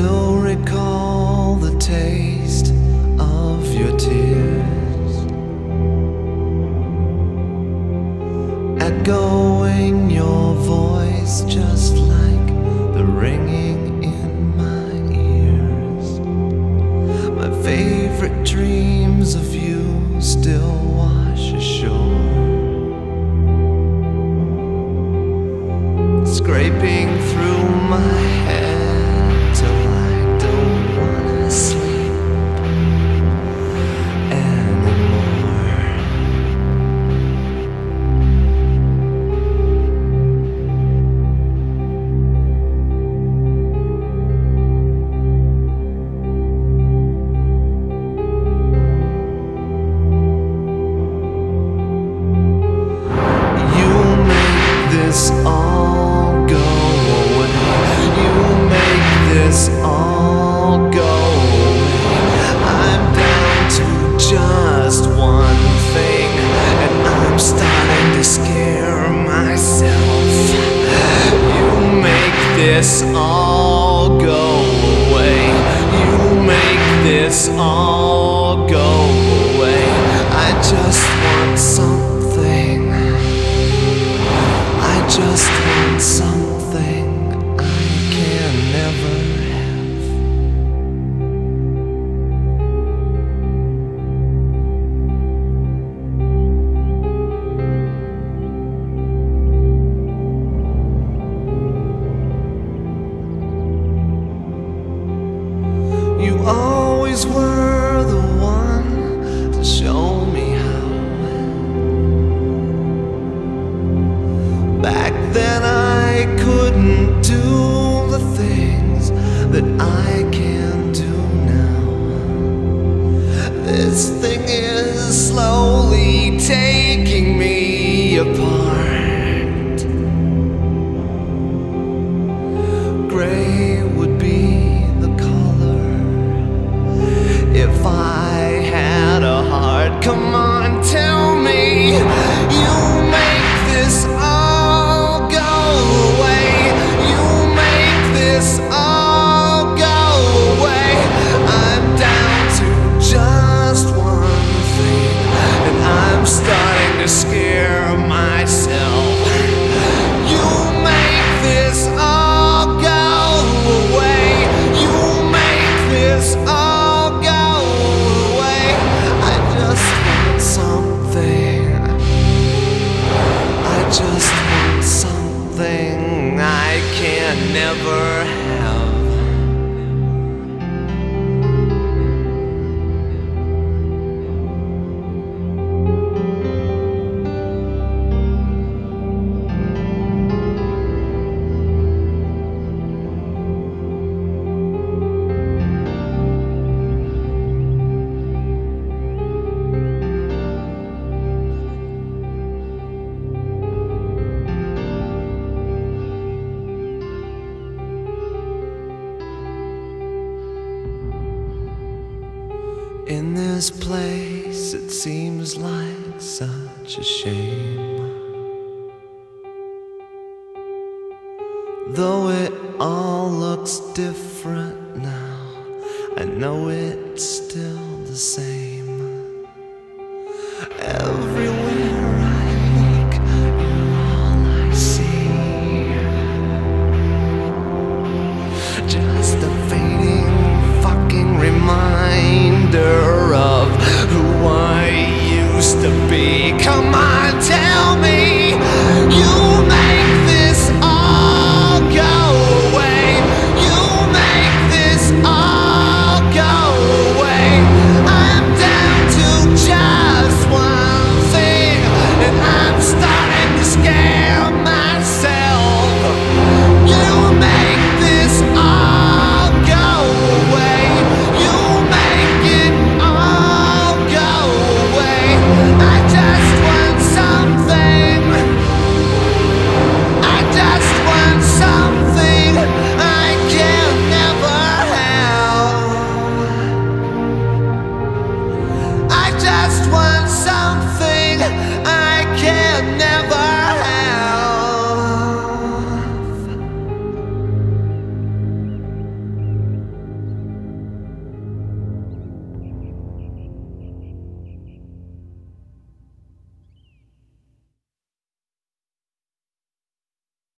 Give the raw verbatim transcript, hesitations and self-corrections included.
still recall the taste of your tears, echoing your voice just like the ringing in my ears. My favorite dreams of you still wash ashore, scraping through my head till I don't wanna sleep anymore. You make this all go away. You make this all go away. I'm down to just one thing, and I'm starting to scare myself. You make this all go away. You make this all go away. I just want something. I just want something I can never have. You always were the one to show me how. Back then I couldn't do the things that I can do now. This thing is slowly taking me apart. Gray would be the color if I had a heart. Come on, tell me. You make this all go away. You make this all go away. I'm down to just one thing, and I'm starting to scare myself. You make this all go away. You make this all go away. I just want something. I just want something I can never have. In this place, it seems like such a shame. Though it all looks different now, I know it's still the same.